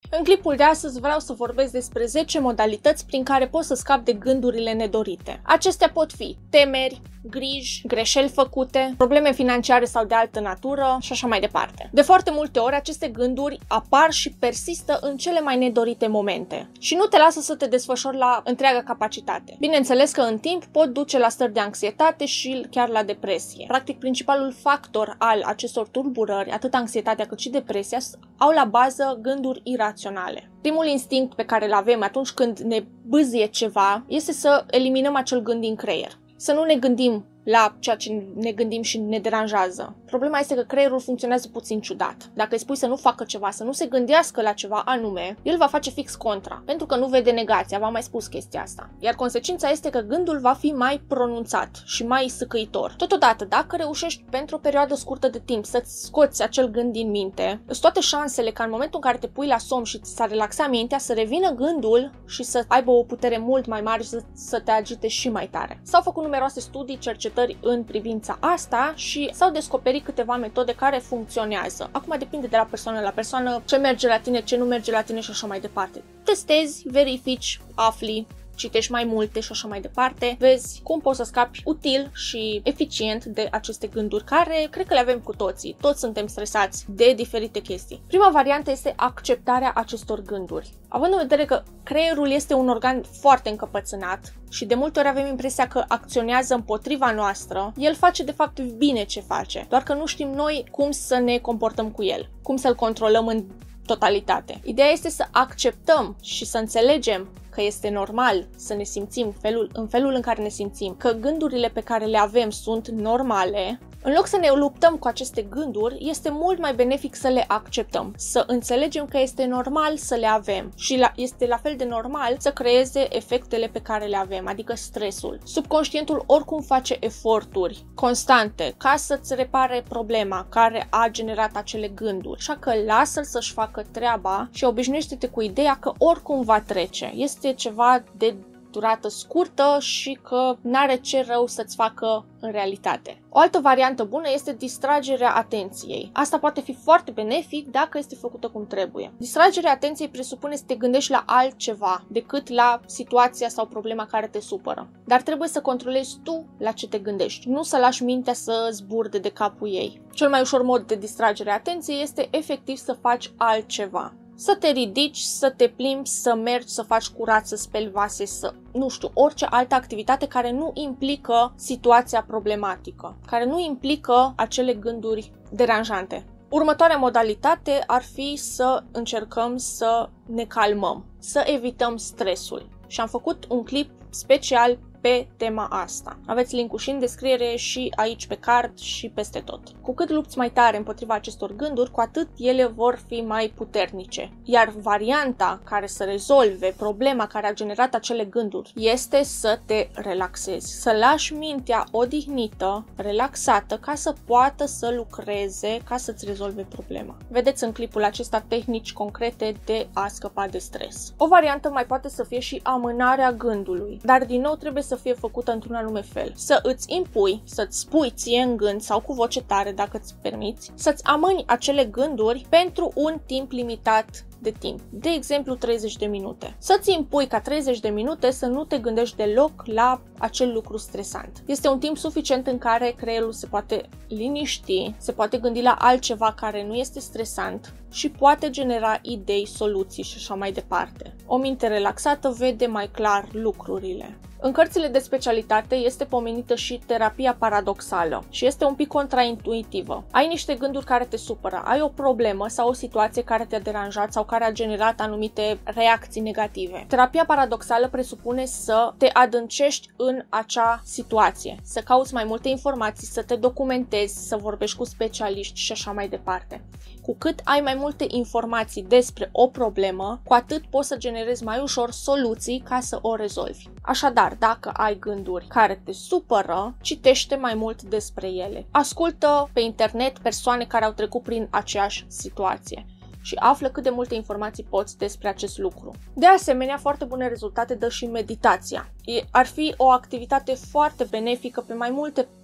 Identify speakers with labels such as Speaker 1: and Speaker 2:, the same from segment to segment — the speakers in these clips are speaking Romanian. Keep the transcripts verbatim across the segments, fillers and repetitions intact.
Speaker 1: În clipul de astăzi vreau să vorbesc despre zece modalități prin care poți să scapi de gândurile nedorite. Acestea pot fi temeri, griji, greșeli făcute, probleme financiare sau de altă natură și așa mai departe. De foarte multe ori aceste gânduri apar și persistă în cele mai nedorite momente și nu te lasă să te desfășori la întreaga capacitate. Bineînțeles că în timp pot duce la stări de anxietate și chiar la depresie. Practic, principalul factor al acestor tulburări, atât anxietatea cât și depresia, au la bază gânduri iraționale. Primul instinct pe care îl avem atunci când ne bâzie ceva este să eliminăm acel gând din creier. Să nu ne gândim la ceea ce ne gândim și ne deranjează. Problema este că creierul funcționează puțin ciudat. Dacă îi spui să nu facă ceva, să nu se gândească la ceva anume, el va face fix contra, pentru că nu vede negația, v-am mai spus chestia asta. Iar consecința este că gândul va fi mai pronunțat și mai sâcăitor. Totodată, dacă reușești pentru o perioadă scurtă de timp să-ți scoți acel gând din minte, sunt toate șansele ca în momentul în care te pui la somn și ți s-a relaxat mintea, să revină gândul și să aibă o putere mult mai mare și să, să te agite și mai tare. S-au făcut numeroase studii, cercetări în privința asta și s-au descoperit câteva metode care funcționează. Acum depinde de la persoană la persoană ce merge la tine, ce nu merge la tine și așa mai departe. Testezi, verifici, afli, citești mai multe și așa mai departe, vezi cum poți să scapi util și eficient de aceste gânduri care cred că le avem cu toții. Toți suntem stresați de diferite chestii. Prima variantă este acceptarea acestor gânduri. Având în vedere că creierul este un organ foarte încăpățânat și de multe ori avem impresia că acționează împotriva noastră, el face de fapt bine ce face, doar că nu știm noi cum să ne comportăm cu el, cum să-l controlăm în totalitate. Ideea este să acceptăm și să înțelegem că este normal să ne simțim felul, în felul în care ne simțim, că gândurile pe care le avem sunt normale. În loc să ne luptăm cu aceste gânduri, este mult mai benefic să le acceptăm, să înțelegem că este normal să le avem și la, este la fel de normal să creeze efectele pe care le avem, adică stresul. Subconștientul oricum face eforturi constante ca să-ți repare problema care a generat acele gânduri, așa că lasă-l să-și facă treaba și obișnuiește-te cu ideea că oricum va trece. Este ceva de durată scurtă și că n-are ce rău să-ți facă în realitate. O altă variantă bună este distragerea atenției. Asta poate fi foarte benefic dacă este făcută cum trebuie. Distragerea atenției presupune să te gândești la altceva decât la situația sau problema care te supără. Dar trebuie să controlezi tu la ce te gândești, nu să lași mintea să zburde de capul ei. Cel mai ușor mod de distragere a atenției este efectiv să faci altceva. Să te ridici, să te plimbi, să mergi, să faci curat, să speli vase, să, nu știu, orice altă activitate care nu implică situația problematică, care nu implică acele gânduri deranjante. Următoarea modalitate ar fi să încercăm să ne calmăm, să evităm stresul. Și am făcut un clip special pe tema asta. Aveți link-ul și în descriere și aici pe card și peste tot. Cu cât lupți mai tare împotriva acestor gânduri, cu atât ele vor fi mai puternice. Iar varianta care să rezolve problema care a generat acele gânduri este să te relaxezi, să lași mintea odihnită, relaxată, ca să poată să lucreze, ca să-ți rezolve problema. Vedeți în clipul acesta tehnici concrete de a scăpa de stres. O variantă mai poate să fie și amânarea gândului, dar din nou trebuie să să fie făcută într-un anume fel. Să îți impui, să-ți spui ție în gând sau cu voce tare dacă îți permiți, să-ți amâni acele gânduri pentru un timp limitat de timp. De exemplu, treizeci de minute. Să-ți impui ca treizeci de minute să nu te gândești deloc la acel lucru stresant. Este un timp suficient în care creierul se poate liniști, se poate gândi la altceva care nu este stresant și poate genera idei, soluții și așa mai departe. O minte relaxată vede mai clar lucrurile. În cărțile de specialitate este pomenită și terapia paradoxală și este un pic contraintuitivă. Ai niște gânduri care te supără, ai o problemă sau o situație care te-a deranjat sau care a generat anumite reacții negative. Terapia paradoxală presupune să te adâncești în acea situație, să cauți mai multe informații, să te documentezi, să vorbești cu specialiști și așa mai departe. Cu cât ai mai multe informații despre o problemă, cu atât poți să generezi mai ușor soluții ca să o rezolvi. Așadar, dacă ai gânduri care te supără, citește mai mult despre ele. Ascultă pe internet persoane care au trecut prin aceeași situație și află cât de multe informații poți despre acest lucru. De asemenea, foarte bune rezultate dă și meditația. Ar fi o activitate foarte benefică pe mai multe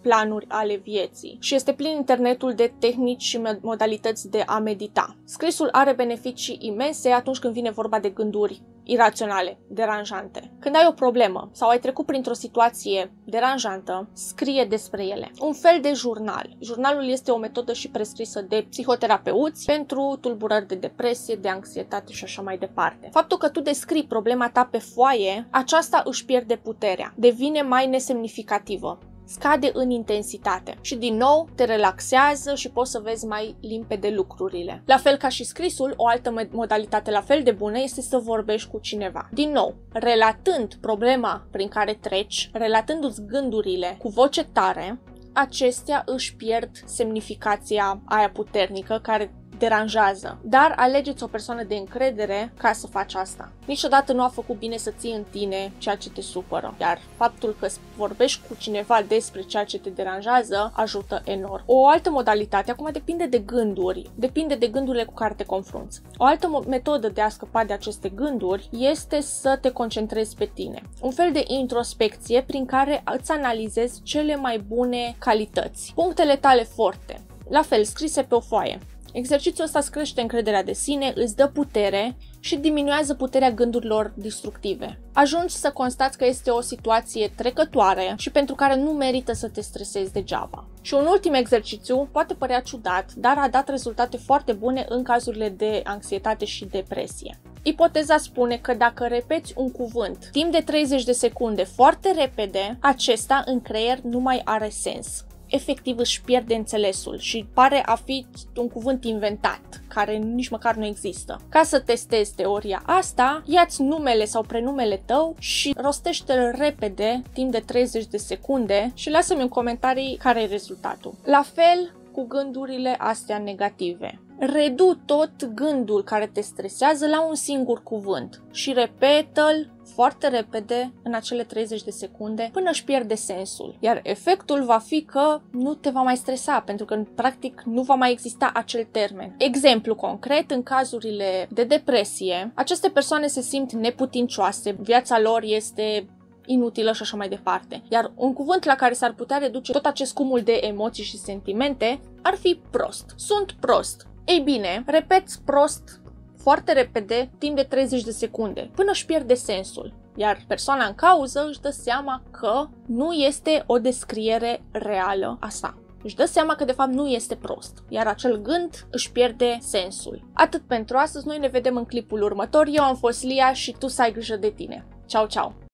Speaker 1: planuri ale vieții și este plin internetul de tehnici și modalități de a medita. Scrisul are beneficii imense atunci când vine vorba de gânduri iraționale, deranjante. Când ai o problemă sau ai trecut printr-o situație deranjantă, scrie despre ele. Un fel de jurnal. Jurnalul este o metodă și prescrisă de psihoterapeuți pentru tulburări de depresie, de anxietate și așa mai departe. Faptul că tu descrii problema ta pe foaie, aceasta își pierde puterea, devine mai nesemnificativă, scade în intensitate și din nou te relaxează și poți să vezi mai limpede lucrurile. La fel ca și scrisul, o altă modalitate la fel de bună este să vorbești cu cineva. Din nou, relatând problema prin care treci, relatându-ți gândurile cu voce tare, acestea își pierd semnificația aia puternică care deranjează. Dar alegeți o persoană de încredere ca să faci asta. Niciodată nu a făcut bine să ții în tine ceea ce te supără, iar faptul că vorbești cu cineva despre ceea ce te deranjează ajută enorm. O altă modalitate, acum depinde de gânduri, depinde de gândurile cu care te confrunți. O altă metodă de a scăpa de aceste gânduri este să te concentrezi pe tine. Un fel de introspecție prin care îți analizezi cele mai bune calități, punctele tale forte, la fel scrise pe o foaie. Exercițiul ăsta îți crește încrederea de sine, îți dă putere și diminuează puterea gândurilor destructive. Ajungi să constați că este o situație trecătoare și pentru care nu merită să te stresezi degeaba. Și un ultim exercițiu poate părea ciudat, dar a dat rezultate foarte bune în cazurile de anxietate și depresie. Ipoteza spune că dacă repeți un cuvânt timp de treizeci de secunde foarte repede, acesta în creier nu mai are sens. Efectiv își pierde înțelesul și pare a fi un cuvânt inventat, care nici măcar nu există. Ca să testezi teoria asta, ia-ți numele sau prenumele tău și rostește-l repede, timp de treizeci de secunde și lasă-mi în comentarii care e rezultatul. La fel cu gândurile astea negative. Redu tot gândul care te stresează la un singur cuvânt și repetă-l foarte repede în acele treizeci de secunde până își pierde sensul. Iar efectul va fi că nu te va mai stresa, pentru că practic nu va mai exista acel termen. Exemplu concret, în cazurile de depresie, aceste persoane se simt neputincioase, viața lor este inutilă și așa mai departe. Iar un cuvânt la care s-ar putea reduce tot acest cumul de emoții și sentimente ar fi prost. Sunt prost. Ei bine, repeți prost foarte repede, timp de treizeci de secunde, până își pierde sensul. Iar persoana în cauză își dă seama că nu este o descriere reală a sa. Își dă seama că de fapt nu este prost, iar acel gând își pierde sensul. Atât pentru astăzi, noi ne vedem în clipul următor. Eu am fost Lia și tu să ai grijă de tine. Ceau, ceau!